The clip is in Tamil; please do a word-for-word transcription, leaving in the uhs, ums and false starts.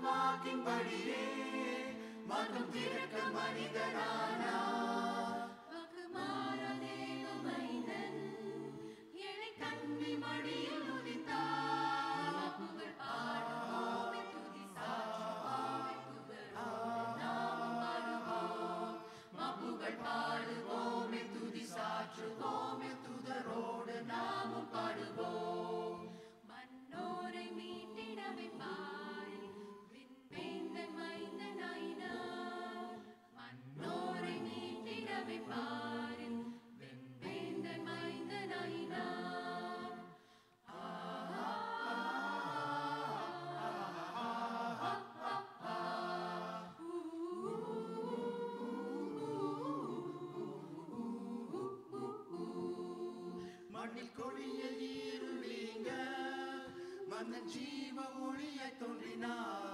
வாக்கின்படியே மாற்றம் திறக்க மனிதனானா மடியில் உதித்தார் புகழ் பாடுவோமே துதி சாற்றுவோமே துதரோடு நாமும் பாடுவோம் புகழ் பாடுவோமே துதி சாற்றுவோமே துதரோடு நாமும் பாடுவோம் மன்னோரை மீட்டிட வைப்பார் விண்வேந்தன் மைந்தனாயினார் மன்னோரை மீட்டிட வைப்பார் விண்வேந்தன் மைந்தனாயினார் மண்ணில் கொடிய இருளீங்க மன்னன் ஜீவ ஒளியை தோன்றினார்